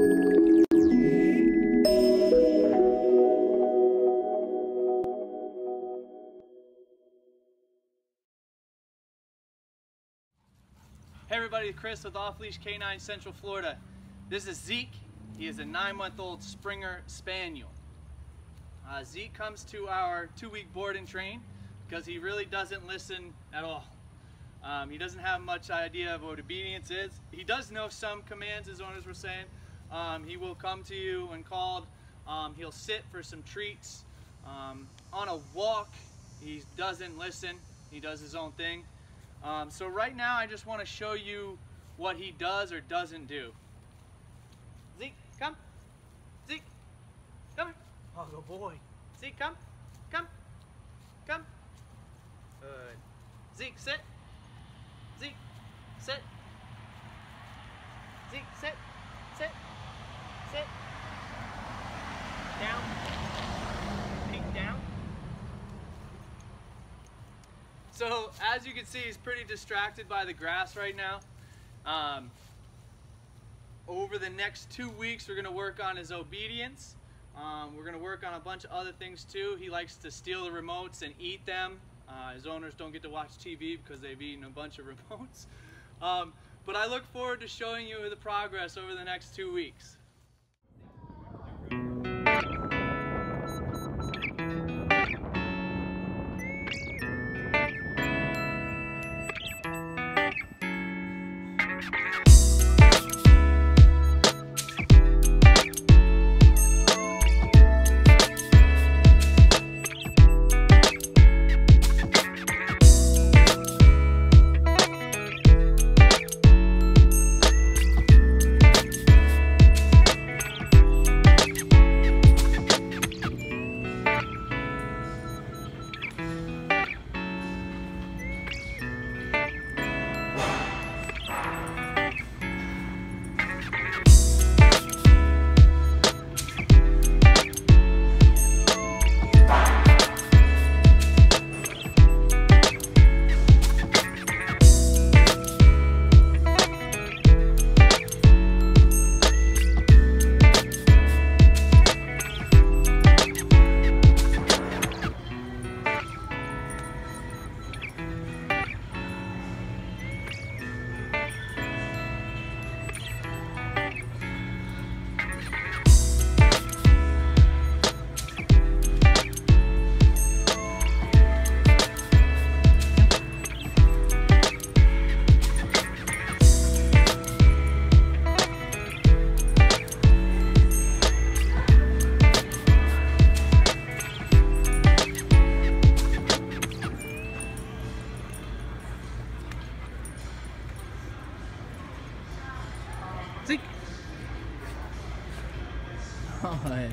Hey everybody, Chris with Off-Leash K9 Central Florida. This is Zeke. He is a 9-month-old Springer Spaniel. Zeke comes to our 2-week board and train because he really doesn't listen at all. He doesn't have much idea of what obedience is. He does know some commands, as owners were saying. He will come to you when called. He'll sit for some treats. On a walk, he doesn't listen. He does his own thing. So right now I just want to show you what he does or doesn't do. Zeke, come. Zeke, come here. Oh, good boy. Zeke, come. Come. Come. Good. Zeke, sit. Zeke, sit. Zeke, sit. Sit. Sit. Down. Peek down. So as you can see, he's pretty distracted by the grass right now. Over the next 2 weeks, we're going to work on his obedience. We're going to work on a bunch of other things too. He likes to steal the remotes and eat them. His owners don't get to watch TV because they've eaten a bunch of remotes. But I look forward to showing you the progress over the next 2 weeks. Zeke. Oh,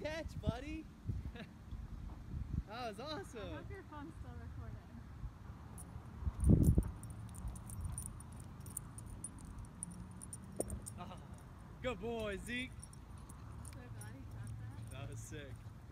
catch, buddy. That was awesome. I hope your phone's still recording. Oh, good boy, Zeke. So glad he caught that. That was sick.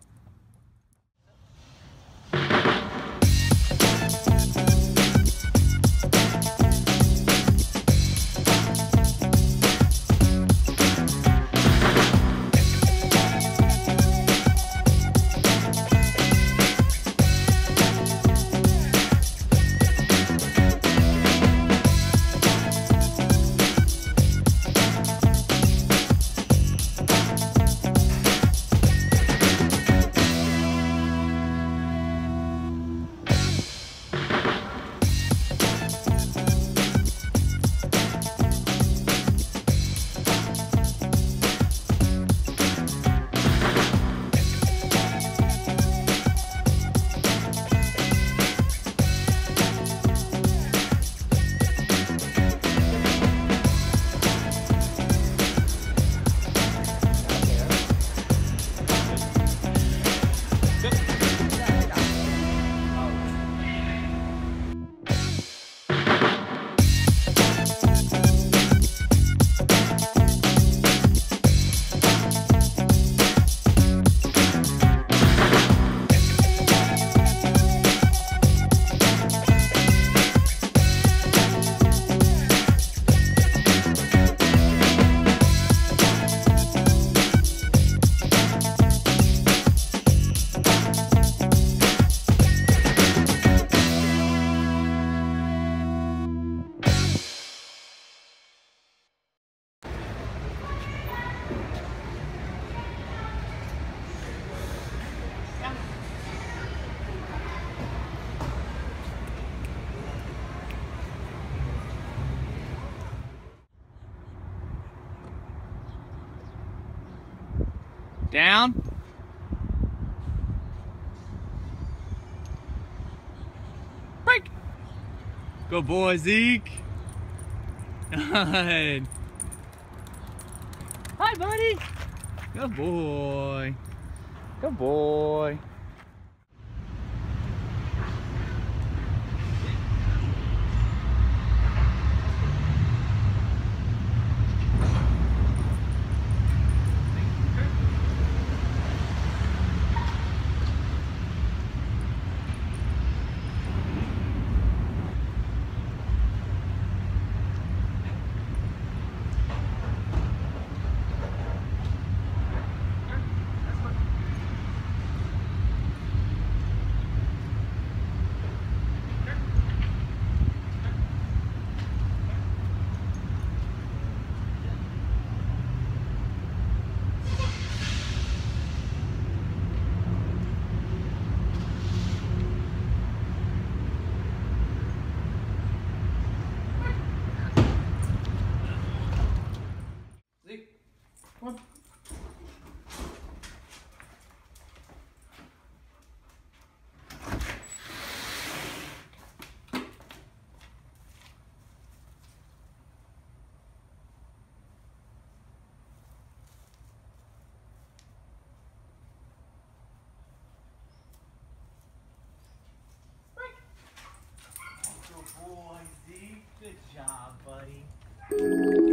Down. Break. Good boy, Zeke. Good. Hi, buddy. Good boy. Good boy. Good boy, Zeke. Good job, buddy.